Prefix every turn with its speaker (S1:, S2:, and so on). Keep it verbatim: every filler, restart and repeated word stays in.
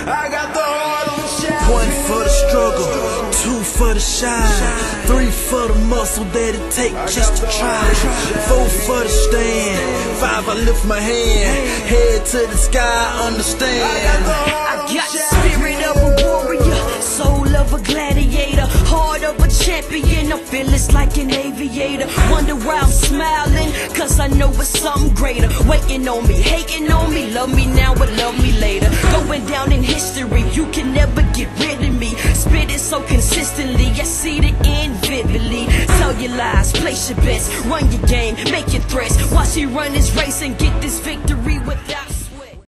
S1: I got the heart of a champion.
S2: One for the struggle, two for the shine, three for the muscle that it take just to try, four for the stand, five I lift my hand, head to the sky, understand.
S3: I got the spirit of a warrior, soul of a gladiator, heart of a champion. I feel it's like an aviator. Wonder why I'm smiling, cause I know it's something greater waiting on me, hating on me, love me now but love me later. Going down in history, you can never get rid of me. Spit it so consistently, I see the end vividly. Tell your lies, place your bets, run your game, make your threats. Watch you run this race and get